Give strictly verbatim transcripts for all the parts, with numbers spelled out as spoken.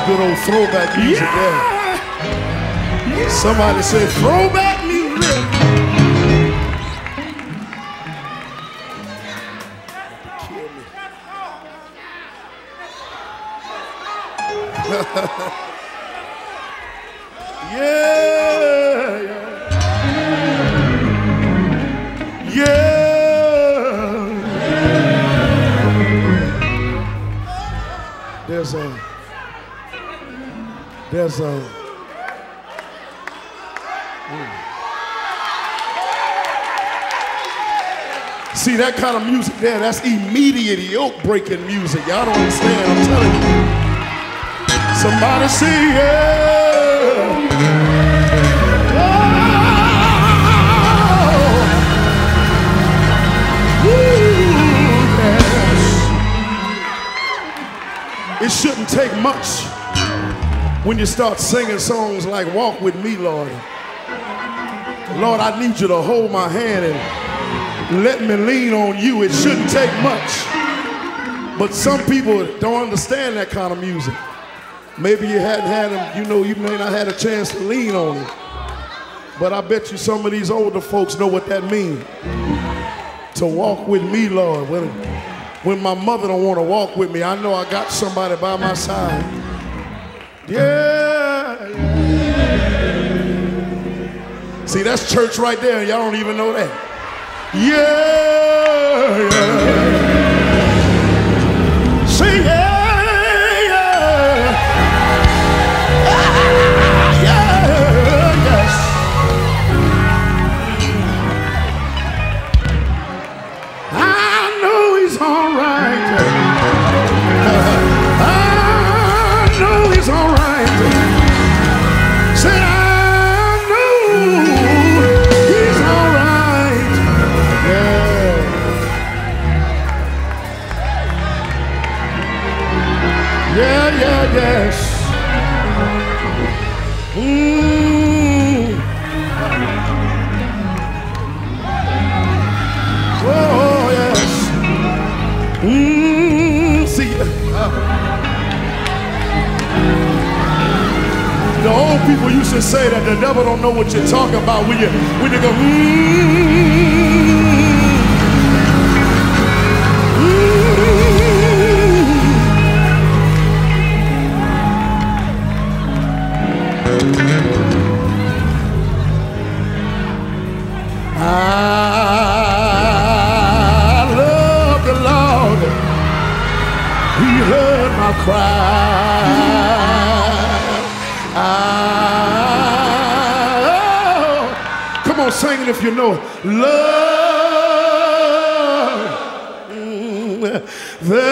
good old throwback music Yeah. there. Yeah. Somebody say throwback music. Kill me. Yeah, yeah. Yeah. There's a, there's a, mm. See that kind of music there, that's immediate yoke-breaking music. Y'all don't understand, I'm telling you. Somebody say, yeah. Oh. Ooh, yes. It shouldn't take much when you start singing songs like Walk With Me, Lord. Lord, I need you to hold my hand and let me lean on you. It shouldn't take much. But some people don't understand that kind of music. Maybe you hadn't had them, you know, you may not had a chance to lean on it. But I bet you some of these older folks know what that means. To walk with me, Lord. When, when my mother don't want to walk with me, I know I got somebody by my side. Yeah, yeah. See, that's church right there, and y'all don't even know that. Yeah, yeah. Say yeah, yeah. Ah, yeah, yes. I know he's all right. I know he's all right. Say I know he's all right. Yeah. Yeah, yeah, yes. Mm. Oh, yes. Mm. See, uh, the old people used to say that the devil don't know what you're talking about when you when you go. Mm. I love the Lord. He heard my cry. I, oh, come on, sing it if you know it. Love the,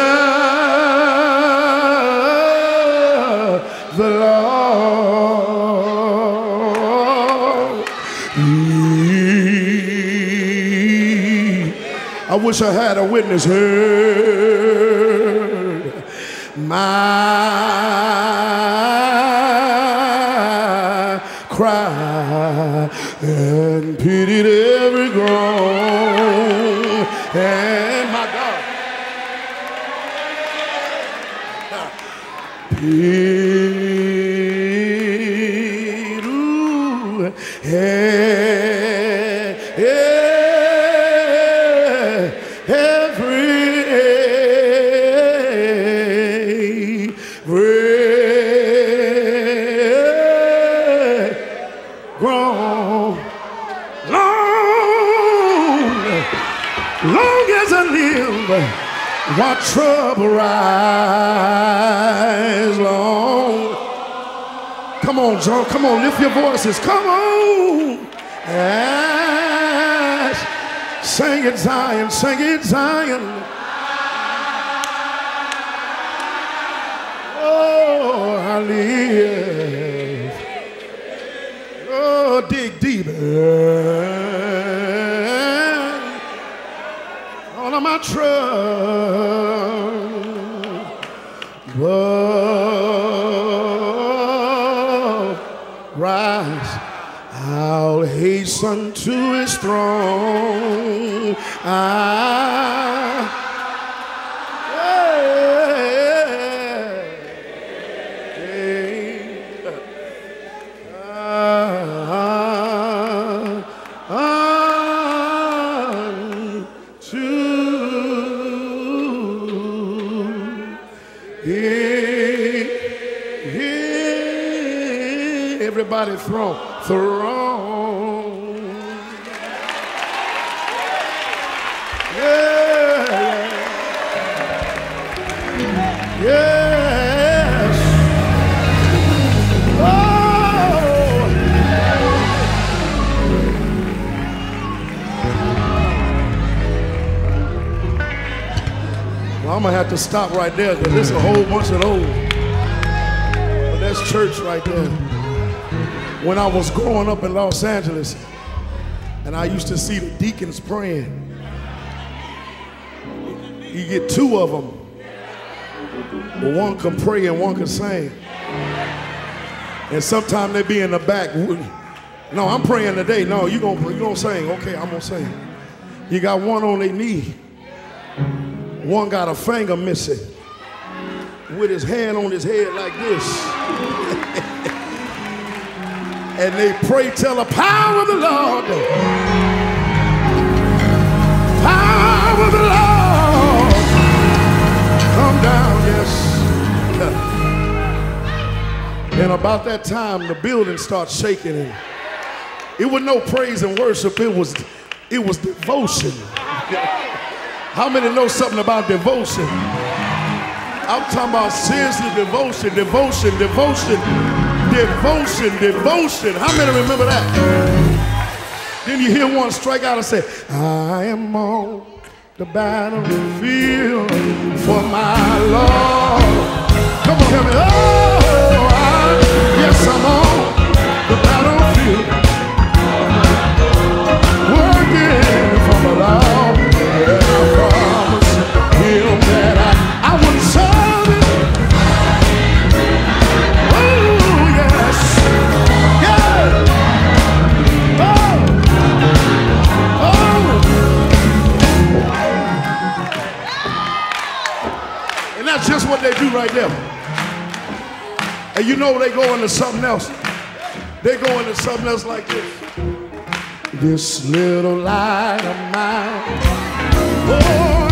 the Lord. I wish I had a witness heard my cry and pitied every groan. And my God, pitied, ooh, and, every, every grown, long, long as I live, while trouble rise long. Come on, John, come on, lift your voices, come on. Yes. Sing it, Zion, sing it, Zion. Oh, I live. Oh, dig deeper. All of my trouble. Whoa, rise. I'll hasten to his throne. I, yeah, yeah, Everybody throne, throne. Yeah, yes. Oh. Well, I'm gonna have to stop right there because there's a whole bunch of those. But that's church right there. When I was growing up in Los Angeles, and I used to see the deacons praying, you get two of them, but one can pray and one can sing. And sometimes they be in the back. No, I'm praying today. No, you gonna you gonna sing? Okay, I'm gonna sing. You got one on their knee, one got a finger missing, with his hand on his head like this. And they pray till the power of the Lord, power of the Lord, come down, yes. And about that time, the building starts shaking, and it was no praise and worship. It was, it was devotion. How many know something about devotion? I'm talking about seriously devotion, devotion, devotion. Devotion, devotion. How many remember that? Then you hear one strike out and say, I am on the battlefield for my Lord. Come on, hear me. Oh, I, yes, I'm on the battlefield. Working for the Lord. And I promise him that I, I wouldn't serve him. That's just what they do right there. And you know they go into something else. They go into something else like this. This little light of mine, oh,